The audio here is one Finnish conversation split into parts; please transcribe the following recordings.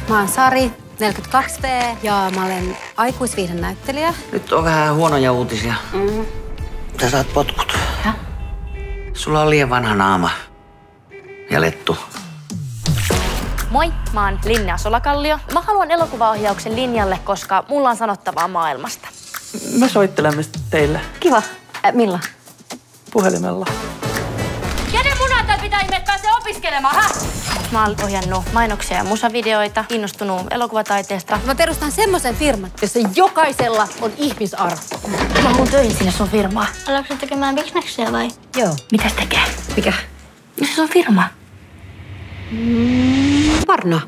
Mä oon Sari, 42V, ja mä olen aikuisviihden näyttelijä. Nyt on vähän huonoja uutisia. Sä saat potkut. Häh? Sulla on liian vanha naama. Ja lettu. Moi, mä oon Linnea Solakallio. Mä haluan elokuvaohjauksen linjalle, koska mulla on sanottavaa maailmasta. Me soittelemme teille. Kiva. Milloin? Puhelimella. Kenen munaa pitää ihmeet pääsee opiskelemaan, hä? Mä oon ohjannut mainoksia ja musavideoita, kiinnostunut elokuvataiteesta. Mä perustan semmoisen firman, jossa jokaisella on ihmisarvo. Mä haluan töihin sinne sun firmaan. Alatko tekemään bisneksiä vai? Joo. Mitäs tekee? Mikä? No se on firma. Porno.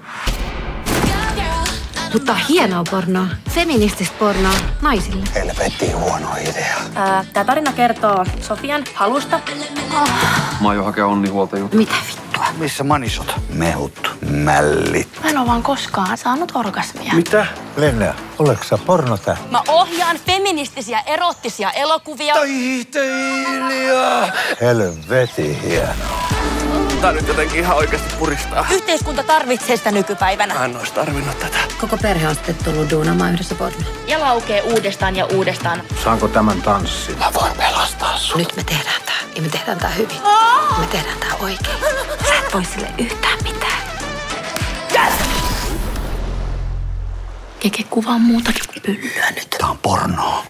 Mutta hienoa pornoa. Feminististä pornoa naisille. Helvetti huono idea. Tää tarina kertoo Sofian halusta. Mä aion hakea onnihuoltajuutta. Mitä vittua? Missä manisot? Mehut, mällit. Mä en oo vaan koskaan saanut orgasmia. Mitä? Linnea, oletko sä pornotähti? Mä ohjaan feministisiä, erottisia elokuvia. Taiteilija! Helvetti hienoa. Tää nyt jotenkin ihan oikeasti puristaa. Yhteiskunta tarvitsee sitä nykypäivänä. Mä en ois tarvinnut tätä. Koko perhe on sitten tullut duunamaan yhdessä pornoa. Ja laukee uudestaan ja uudestaan. Saanko tämän tanssin? Mä voin pelastaa sut. Nyt me tehdään tää. Ja me tehdään tää hyvin. Me tehdään tää oikein. Sä et voi sille yhtään mitään. Keke kuvaa muutakin kuin pyllyä nyt. Tää on pornoa.